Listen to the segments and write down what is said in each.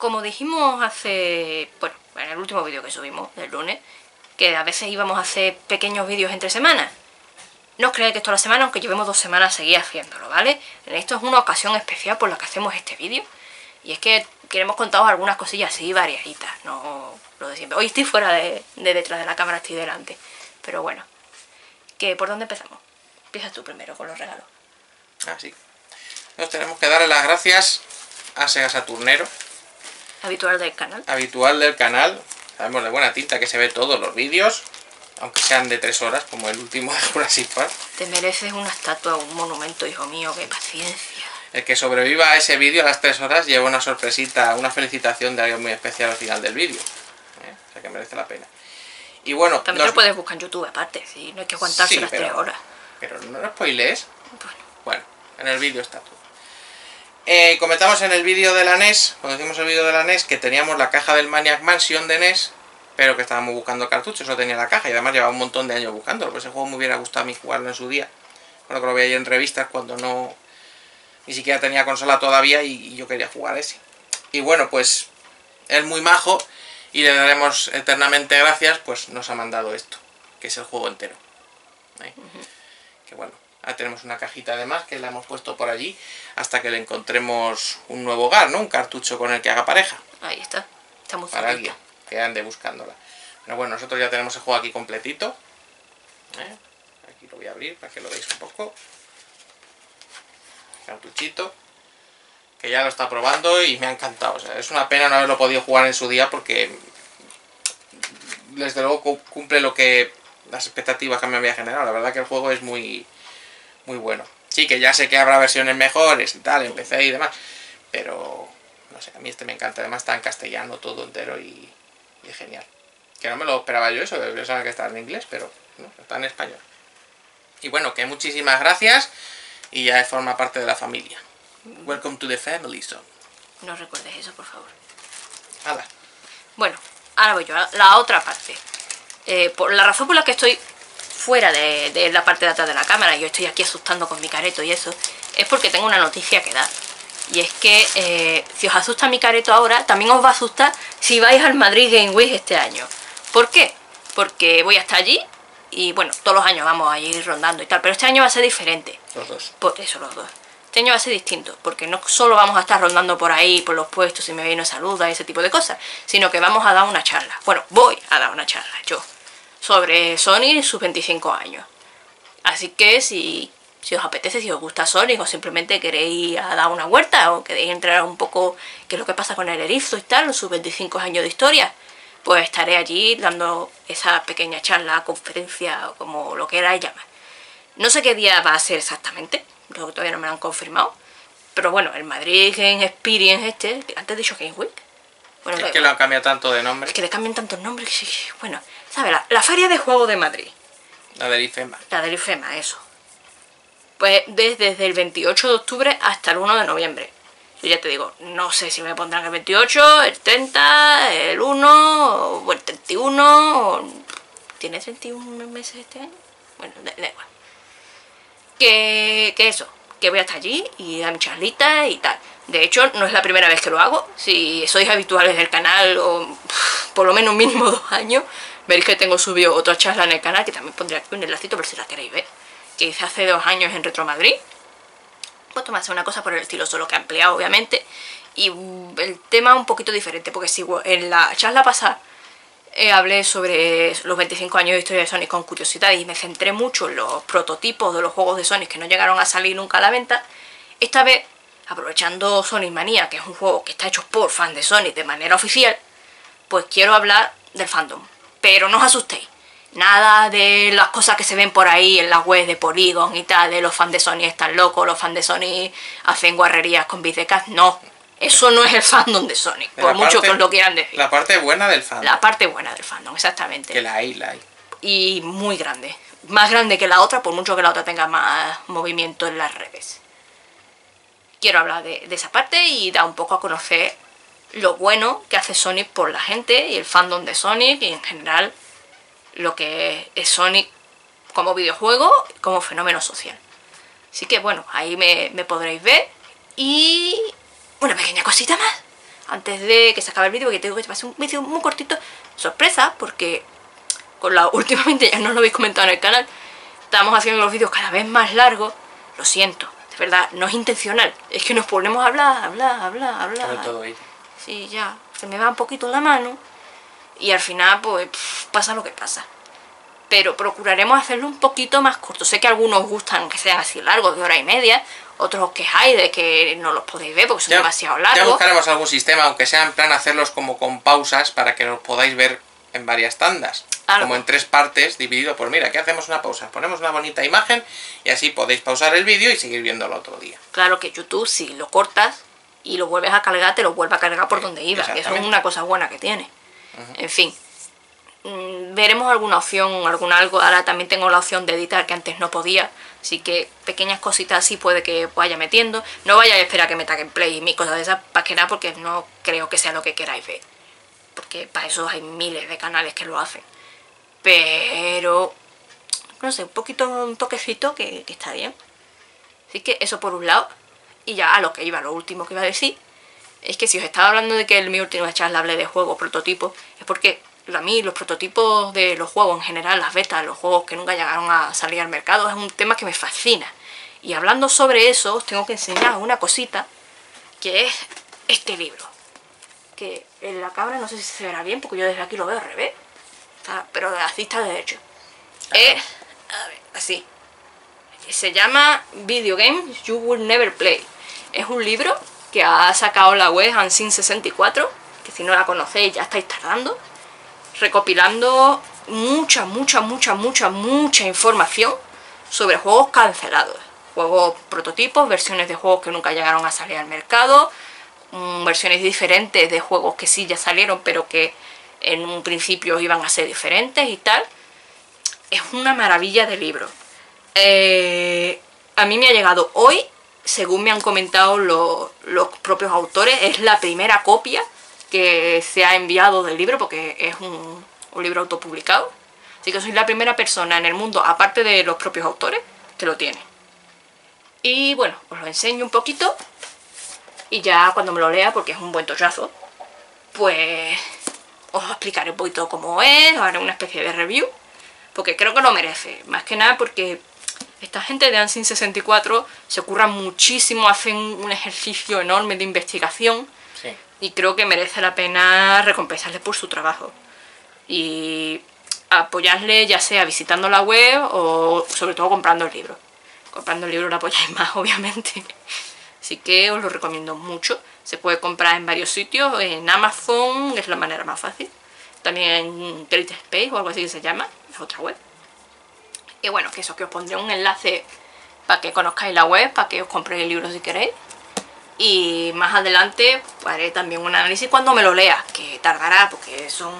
como dijimos bueno, en el último vídeo que subimos, del lunes, que a veces íbamos a hacer pequeños vídeos entre semanas. No os creáis que esto es la semana, aunque llevemos 2 semanas seguidas haciéndolo, ¿vale? Esto es una ocasión especial por la que hacemos este vídeo. Y es que queremos contaros algunas cosillas así variaditas, no lo de siempre. Hoy estoy fuera de detrás de la cámara, estoy delante. Pero bueno, ¿por dónde empezamos? Empiezas tú primero con los regalos. Ah, sí. Nos tenemos que darle las gracias a Sega Saturnero. Habitual del canal. Habitual del canal. Sabemos de buena tinta que se ve todos los vídeos, aunque sean de 3 horas, como el último de Jurassic Park. Te mereces una estatua, un monumento, hijo mío, qué paciencia. El que sobreviva a ese vídeo a las 3 horas lleva una sorpresita, una felicitación de alguien muy especial al final del vídeo. O sea que merece la pena. Y bueno, también lo puedes buscar en YouTube aparte, ¿sí? No hay que aguantarse las 3 horas. Pero no spoilees. Bueno, en el vídeo está todo. Comentamos en el vídeo de la NES, cuando hicimos el vídeo de la NES, que teníamos la caja del Maniac Mansion de NES, pero que estábamos buscando cartuchos, no tenía la caja, y además llevaba un montón de años buscándolo, pues ese juego me hubiera gustado a mí jugarlo en su día. Cuando que lo veía en revistas, cuando no... ni siquiera tenía consola todavía y yo quería jugar ese. Y bueno, pues él muy majo, y le daremos eternamente gracias, pues nos ha mandado esto, que es el juego entero. Que bueno, ahora tenemos una cajita además que la hemos puesto por allí hasta que le encontremos un nuevo hogar, ¿no? Un cartucho con el que haga pareja. Ahí está, estamos para alguien que ande buscándola. Pero bueno, nosotros ya tenemos el juego aquí completito. Aquí lo voy a abrir para que lo veáis un poco. Cartuchito, que ya lo está probando y me ha encantado. O sea, es una pena no haberlo podido jugar en su día porque desde luego cumple las expectativas que me había generado. La verdad que el juego es muy bueno. Sí, que ya sé que habrá versiones mejores y tal, en PC y demás, pero no sé, a mí este me encanta. Además está en castellano todo entero y es genial. Que no me lo esperaba yo eso, yo sabía que estaba en inglés, pero no, está en español. Y bueno, que muchísimas gracias y ya forma parte de la familia. Welcome to the family zone. No recuerdes eso, por favor. Hala. Bueno, ahora voy yo a la otra parte. Por la razón por la que estoy fuera de la parte de atrás de la cámara, yo estoy aquí asustando con mi careto y eso, es porque tengo una noticia que dar. Y es que si os asusta mi careto ahora, también os va a asustar si vais al Madrid Game Week este año. ¿Por qué? Porque voy hasta allí y bueno, todos los años vamos a ir rondando y tal, pero este año va a ser diferente. Los dos. Por eso los dos. Este año va a ser distinto, porque no solo vamos a estar rondando por ahí, por los puestos, y me viene saluda y ese tipo de cosas, sino que vamos a dar una charla. Bueno, voy a dar una charla, yo, sobre Sonic y sus 25 años. Así que si os apetece, si os gusta Sonic o simplemente queréis dar una vuelta o queréis entrar un poco qué es lo que pasa con el erizo y tal, sus 25 años de historia, pues estaré allí dando esa pequeña charla, conferencia o como lo queráis llamar. No sé qué día va a ser exactamente, creo que todavía no me lo han confirmado, pero bueno, el Madrid Game Experience antes de dicho Game Week. Bueno, es que lo han cambiado tanto de nombre. Es que le cambian tantos nombres que sí, bueno, ¿sabes? La Feria de Juegos de Madrid. La del IFEMA. La del IFEMA, eso. Pues desde el 28 de octubre hasta el 1 de noviembre. Yo ya te digo, no sé si me pondrán el 28, el 30, el 1 o el 31. ¿Tiene 31 meses este año? Bueno, da igual. Que eso, que voy hasta allí y dar mi charlita y tal. De hecho, no es la primera vez que lo hago. Si sois habituales del canal, o por lo menos mínimo 2 años, veréis que tengo subido otra charla en el canal, que también pondré aquí un enlacito por si la queréis ver, que hice hace 2 años en Retro Madrid. Pues tomase una cosa por el estilo, solo que ampliado obviamente, y el tema un poquito diferente, porque si en la charla pasada hablé sobre los 25 años de historia de Sonic con curiosidad y me centré mucho en los prototipos de los juegos de Sonic que no llegaron a salir nunca a la venta, esta vez, aprovechando Sonic Mania, que es un juego que está hecho por fans de Sonic de manera oficial, pues quiero hablar del fandom. Pero no os asustéis, nada de las cosas que se ven por ahí en las webs de Polygon y tal, de los fans de Sonic están locos, los fans de Sonic hacen guarrerías con bits de cash, no. Eso no es el fandom de Sonic, por mucho que os lo quieran decir. La parte buena del fandom. La parte buena del fandom, exactamente. Que la hay. Y muy grande. Más grande que la otra, por mucho que la otra tenga más movimiento en las redes. Quiero hablar de esa parte y dar un poco a conocer lo bueno que hace Sonic por la gente y el fandom de Sonic y en general lo que es Sonic como videojuego y como fenómeno social. Así que bueno, ahí me podréis ver. Y una pequeña cosita más. antes de que se acabe el vídeo, porque tengo que hacer un vídeo muy cortito, sorpresa, porque últimamente, ya no lo habéis comentado en el canal, estamos haciendo los vídeos cada vez más largos. Lo siento, de verdad, no es intencional, es que nos ponemos a hablar. Sobre todo ella. Sí, ya, se me va un poquito la mano y al final pues pasa lo que pasa. Pero procuraremos hacerlo un poquito más corto. Sé que a algunos gustan que sean así largos, de hora y media, otros os quejáis de que no los podéis ver porque son demasiado largos. Ya buscaremos algún sistema, aunque sea en plan hacerlos como con pausas, para que los podáis ver en varias tandas. Como en 3 partes, dividido por, mira, aquí hacemos una pausa, ponemos una bonita imagen y así podéis pausar el vídeo y seguir viéndolo otro día. Claro que YouTube, si lo cortas y lo vuelves a cargar, te lo vuelve a cargar por donde iba, que eso es una cosa buena que tiene. En fin, veremos alguna opción, algo. Ahora también tengo la opción de editar, que antes no podía, así que pequeñas cositas así puede que vaya metiendo. No vayáis a esperar que meta gameplay y mis cosas de esas, para que nada, porque no creo que sea lo que queráis ver, porque para eso hay miles de canales que lo hacen. Pero, no sé, un toquecito que está bien. Así que eso por un lado. Y ya a lo que iba, lo último que iba a decir, es que si os estaba hablando de que en mi última charla hablé de juegos, prototipos, es porque a mí los prototipos de los juegos en general, las betas, los juegos que nunca llegaron a salir al mercado, es un tema que me fascina. Y hablando sobre eso, os tengo que enseñar una cosita, que es este libro. Que en la cámara no sé si se verá bien, porque yo desde aquí lo veo al revés. Pero así está de hecho. Es, a ver, así. Se llama Video Games You Will Never Play. Es un libro que ha sacado la web Unseen64, que si no la conocéis ya estáis tardando, recopilando mucha información sobre juegos cancelados. Juegos prototipos, versiones de juegos que nunca llegaron a salir al mercado, versiones diferentes de juegos que sí ya salieron, pero que en un principio iban a ser diferentes y tal. Es una maravilla de libro. A mí me ha llegado hoy, según me han comentado los propios autores. Es la primera copia que se ha enviado del libro, porque es un libro autopublicado. Así que soy la primera persona en el mundo, aparte de los propios autores, que lo tiene. Y bueno, os lo enseño un poquito y ya cuando me lo lea, porque es un buen tochazo, pues os explicaré un poquito cómo es, os haré una especie de review, porque creo que lo merece. Más que nada porque esta gente de Unseen64 se curran muchísimo, hacen un ejercicio enorme de investigación. Sí. Y creo que merece la pena recompensarles por su trabajo. Y apoyarle ya sea visitando la web o sobre todo comprando el libro. Comprando el libro lo apoyáis más, obviamente. Así que os lo recomiendo mucho. Se puede comprar en varios sitios, en Amazon, es la manera más fácil. También en Create Space o algo así que se llama, es otra web. Y bueno, que eso, que os pondré un enlace para que conozcáis la web, para que os compréis el libro si queréis. Y más adelante pues, haré también un análisis cuando me lo lea, que tardará porque son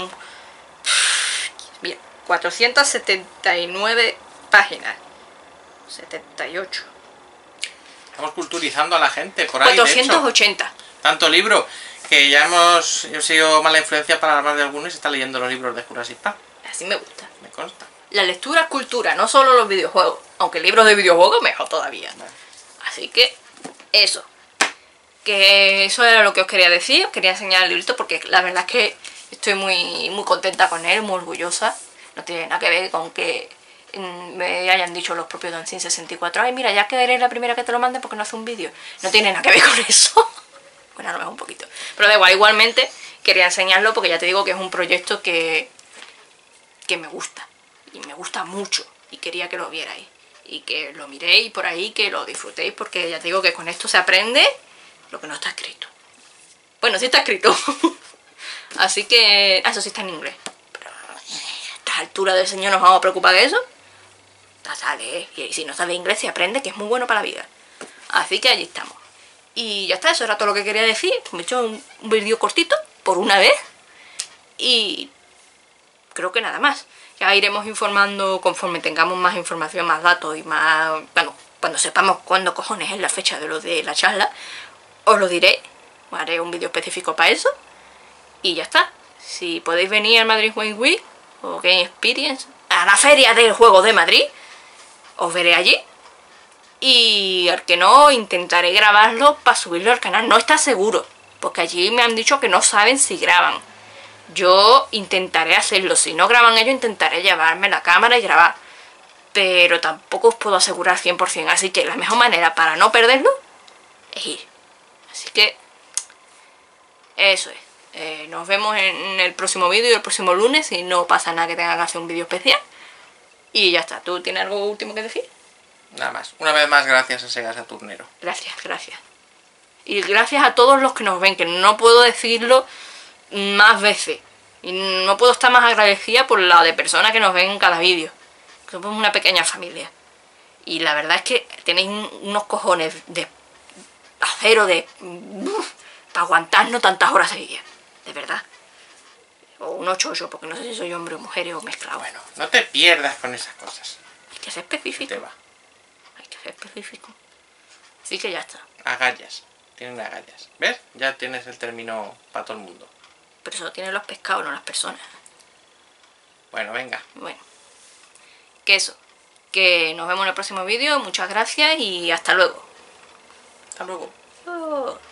479 páginas. 78. Estamos culturizando a la gente por ahí. 480. De hecho, tanto libro que ya hemos sido mala influencia para hablar de algunos y se está leyendo los libros de Jurassic Park. Así me gusta. Me consta. La lectura es cultura, no solo los videojuegos. Aunque libros de videojuegos mejor todavía. Vale. Así que eso. Que eso era lo que os quería decir. Os quería enseñar el librito porque la verdad es que estoy muy contenta con él, muy orgullosa. No tiene nada que ver con que me hayan dicho los propios de Unseen64, ay mira, ya que eres la primera que te lo mande porque no hace un vídeo. No tiene nada que ver con eso. Bueno, a lo mejor un poquito. Pero da igual, igualmente quería enseñarlo porque ya te digo que es un proyecto que me gusta. Y me gusta mucho. Y quería que lo vierais. Y que lo miréis por ahí, que lo disfrutéis, porque ya te digo que con esto se aprende lo que no está escrito. Bueno, sí está escrito. Así que... eso sí está en inglés. Pero a esta altura del señor nos vamos a preocupar de eso. Sale, y si no sabe inglés se aprende, que es muy bueno para la vida. Así que allí estamos. Y ya está, eso era todo lo que quería decir. Me he hecho un vídeo cortito, por una vez. Y creo que nada más. Ya iremos informando conforme tengamos más información, más datos y más... bueno, cuando sepamos cuándo cojones es la fecha de lo de la charla, os lo diré. Haré un vídeo específico para eso. Y ya está. Si podéis venir al Madrid Game Week o Game Experience, a la feria del juego de Madrid, os veré allí. Y al que no, intentaré grabarlo para subirlo al canal. No está seguro, porque allí me han dicho que no saben si graban. Yo intentaré hacerlo, si no graban ellos intentaré llevarme la cámara y grabar, pero tampoco os puedo asegurar 100%, así que la mejor manera para no perderlo es ir. Así que eso es. Nos vemos en el próximo vídeo, el próximo lunes, si no pasa nada que tenga que hacer un vídeo especial. Y ya está. ¿Tú tienes algo último que decir? Nada más. Una vez más, gracias a Sega Saturnero. Gracias, gracias. Y gracias a todos los que nos ven, que no puedo decirlo más veces. Y no puedo estar más agradecida por la de personas que nos ven en cada vídeo. Somos una pequeña familia. Y la verdad es que tenéis unos cojones de acero para aguantarnos tantas horas seguidas. De verdad. O unos chochos, porque no sé si soy hombre o mujer o mezclado. Bueno, no te pierdas con esas cosas. Hay que ser específico. Te va. Hay que ser específico. Así que ya está. Agallas. Tienen agallas. ¿Ves? Ya tienes el término para todo el mundo. Pero eso lo tienen los pescados, no las personas. Bueno, venga. Bueno. Que eso. Que nos vemos en el próximo vídeo. Muchas gracias y hasta luego. Hasta luego. Oh.